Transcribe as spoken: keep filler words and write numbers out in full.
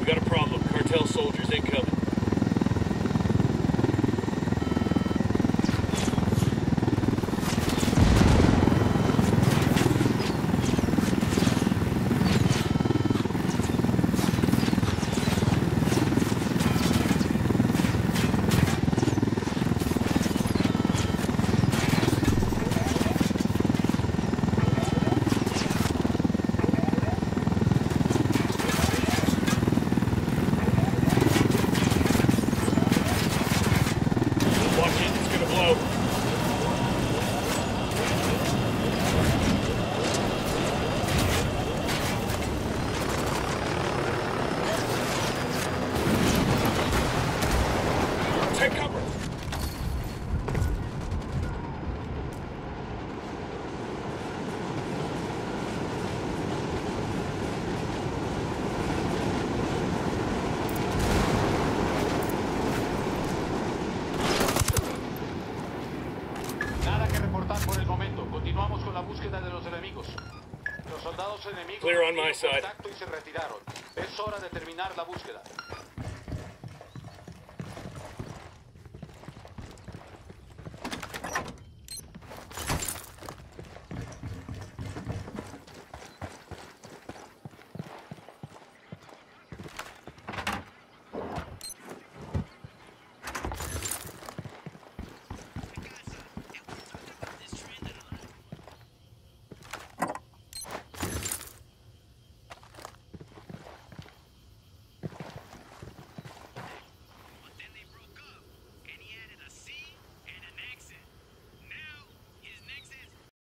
got a problem. Cartel soldiers incoming. Take cover! Nada que reportar por el momento. Continuamos con la búsqueda de los enemigos. Los soldados enemigos Clear on my tuvieron side. contacto y se retiraron. Es hora de terminar la búsqueda.